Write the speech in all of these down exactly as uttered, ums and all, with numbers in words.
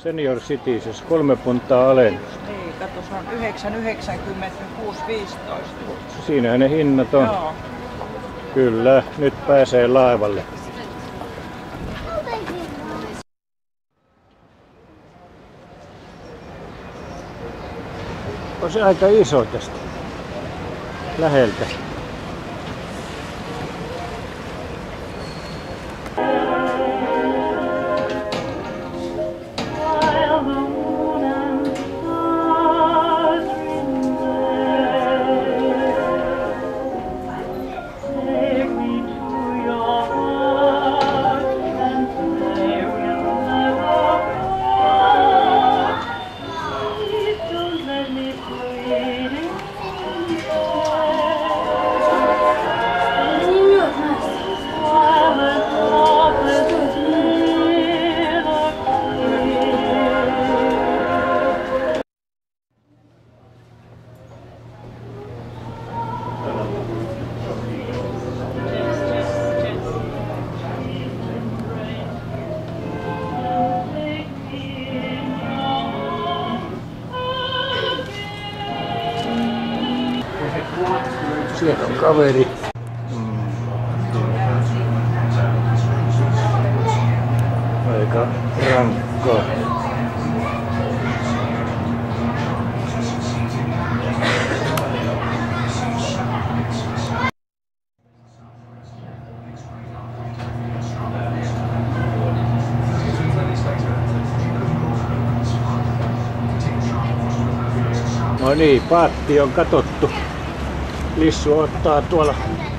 Senior Citizens, kolme puntaa alennus. Niin, kato, se on yhdeksän yhdeksänkymmentä kuusi viisitoista. Siinähän ne hinnat on. Joo. Kyllä, nyt pääsee laivalle. On se aika iso tästä läheltä. Siellä on kaveri. Mm. Aika rankkaa. No niin, paatti on katottu. Lissu ottaa tuolla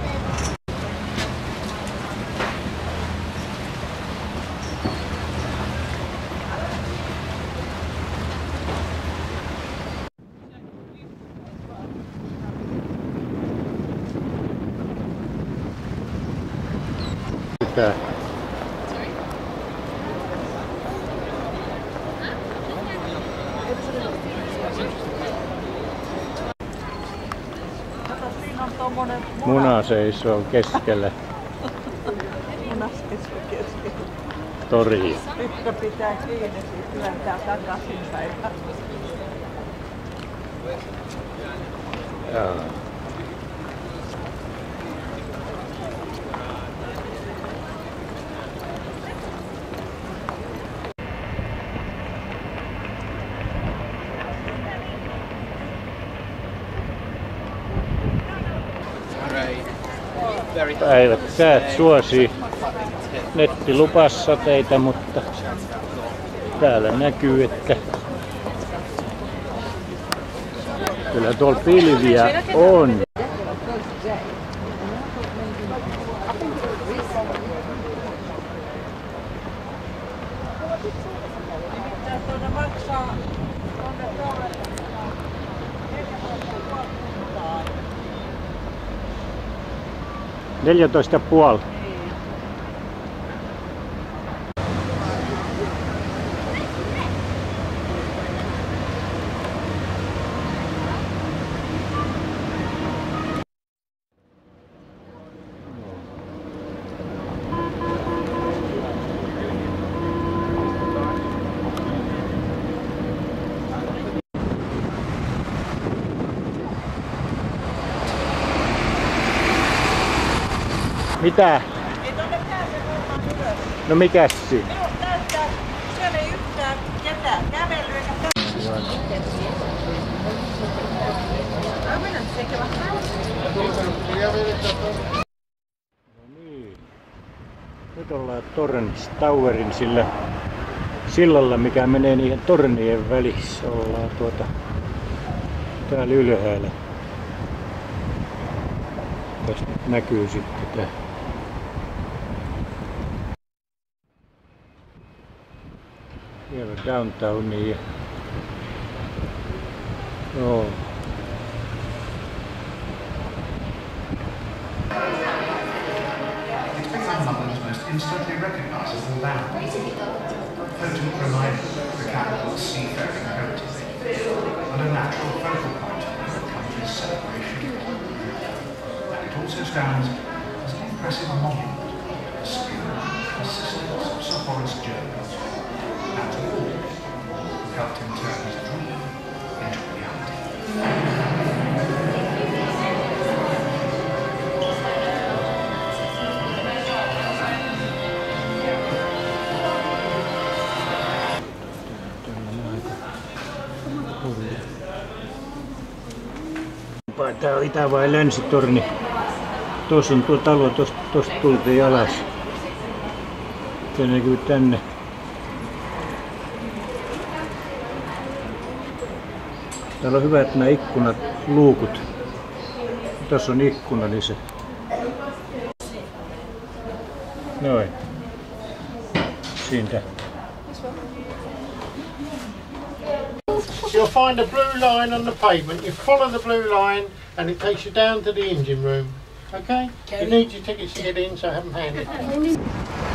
sitä. Muna seisoo keskellä. Muna seisoo keskellä. Toria. Tyttö pitää kiinni, siis työntää takaisin päin. Joo. Päivät säät suosii nettilupassa teitä, mutta täällä näkyy, että kyllä tuolla pilviä on. Neljätoista puoli. Mitä? Ei tonne pääse varmaan ylös. No mikäs siinä? Minut näyttää, siellä ei yhtään ketään kävely eikä No niin. Nyt ollaan Torrens Towerin sillä sillalla, mikä menee niiden tornien välissä. Ollaan tuota täällä ylhäällä. Tästä näkyy sitten tää. Siellä on downtownia. Joo. Instantly recognizable land. Potent reminder of the capital's seafaring heritage and a natural focal point of the country's celebration. And it also stands as an impressive monument to the skill and persistence of Sir Horace Jones and to all helped him turn his dream into reality. Tää on Itä- vai Länsitorni. Tuossa on tuo talo, tosta, tosta tultiin alas. Se näkyy tänne. Täällä on hyvät nämä ikkunat, luukut. Tuossa on ikkuna lisä. Noin. Siitä. You'll find a blue line on the pavement. You follow the blue line and it takes you down to the engine room. Okay? You need your tickets to get in, so have them handy.